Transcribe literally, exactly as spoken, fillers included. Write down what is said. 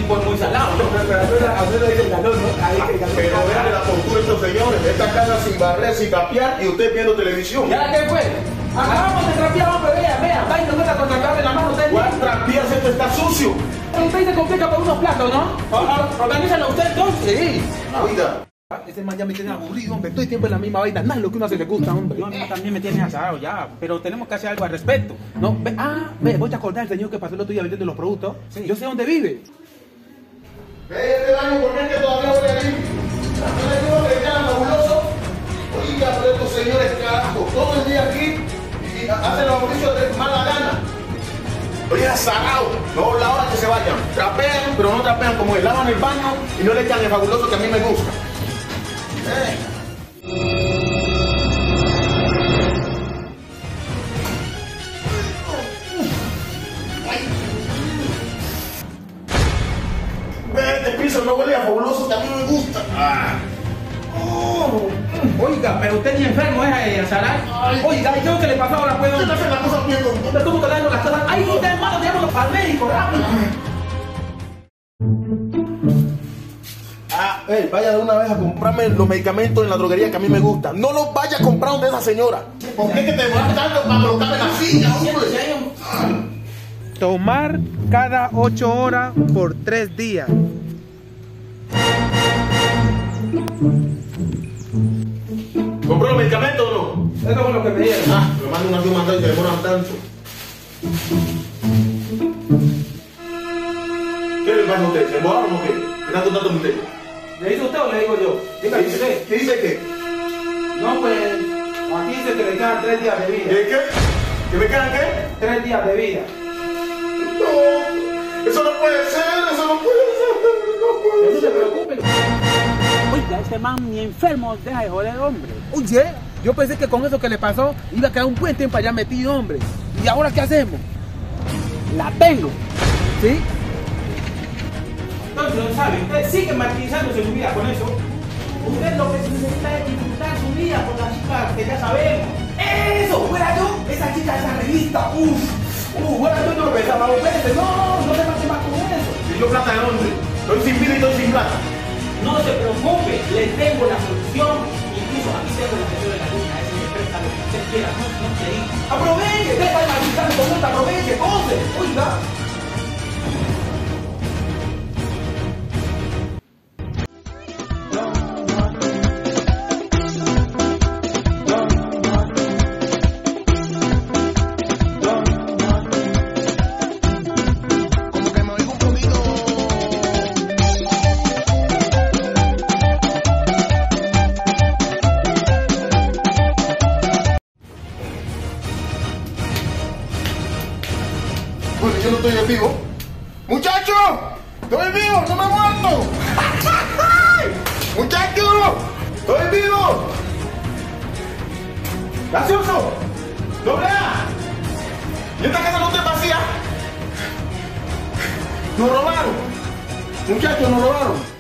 tipo es muy salado, ¿no? Pero a usted le dice el galón, ¿no? Ahí que el galón. Pero vean la postura de estos señores. Esta casa sin barrer, sin capear y usted viendo televisión. ¿Ya qué fue? Acabamos de trapear, hombre, vea, vea. Vaina, no está con trapear en la mano, usted. ¿Cuál trapear si esto está sucio? Usted se complica por unos platos, ¿no? Organízalo usted entonces. Sí. Oiga. Ese man ya me tiene aburrido, hombre. Todo el tiempo en la misma vaina. Nada es lo que uno se le gusta, hombre. No, a mí también me tiene asado ya, pero tenemos que hacer algo al respecto. No, ve, ah, ve, voy a acordar del señor que pasó el otro día vendiendo los productos. Sí. Yo sé dónde vive. Este daño, ¿por qué es que todavía huele a limpio? ¿No le digo que quedan fabuloso? Oiga, pero estos señores carajo, todo el día aquí y hacen los oficios de mala gana. Oye, azarado, no la hora que se vayan. Trapean, pero no trapean como él. Lavan el baño y no le echan el fabuloso que a mí me gusta. Eh. Este piso no huele a fabuloso que a mí me gusta. Ah. Oh, oiga, pero usted ni enfermo es eh, Azaral. Oiga, ¿y qué es lo que le pasó ahora? Pues, ¿Qué te hace la cosa bien, tonto? me tuvo que darle las cosas. ¡Ay, usted hermano, llévalo al médico, rápido! Ah, hey, vaya de una vez a comprarme los medicamentos en la droguería que a mí me gustan. No los vaya a comprar donde esa señora. ¿Por qué que te vas tanto para colocarme la silla, hombre? Tomar cada ocho horas por tres días. ¿Compró los medicamentos o no? Eso fue lo que me dieron. Ah, me mandan una firma y te demoran tanto. ¿Qué le pasa a usted? ¿Se demoraron o qué? ¿Qué están contando ustedes? ¿Le dice usted o le digo yo? ¿Qué Dígame dice, usted. ¿Qué dice qué? No, pues, aquí dice que le quedan tres días de vida. ¿Qué qué? ¿Que me quedan qué? Tres días de vida. No, eso no puede ser, eso no puede ser, no puede No se ser. preocupe. Oiga, este man ni enfermo deja de joder, hombre. Oye, yo pensé que con eso que le pasó iba a quedar un buen tiempo allá metido, hombre. ¿Y ahora qué hacemos? La tengo. ¿Sí? Entonces, no sabe, usted sigue martirizándose su vida con eso. Usted lo que necesita es disfrutar su vida con la chica que ya sabemos. ¡Eso! ¡Fuera yo! Esa chica de esa revista. ¡Uf! ¡Uf! ¡Fuera yo! No lo pensaba dos veces. ¡No! No se mate más con eso. ¿Y yo plata de dónde? Estoy sin vida y estoy sin plata. No se preocupe, le tengo la solución. Incluso aquí tengo la sesión de la luna. Eso me presta lo que usted quiera. No, no te digo. ¡Aproveche! ¡Deja de martirizar con esto! ¡Aproveche! ¡Cose! ¡Oiga! Como que me oigo un poquito. Bueno, yo no estoy vivo. ¡Muchacho! ¡Estoy vivo! ¡No me he muerto! ¡Muchacho! ¡Estoy vivo! ¡Gracioso! ¡Doble A! ¿Y esta casa no está vacía? ¡Nos robaron! Muchachos, nos robaron.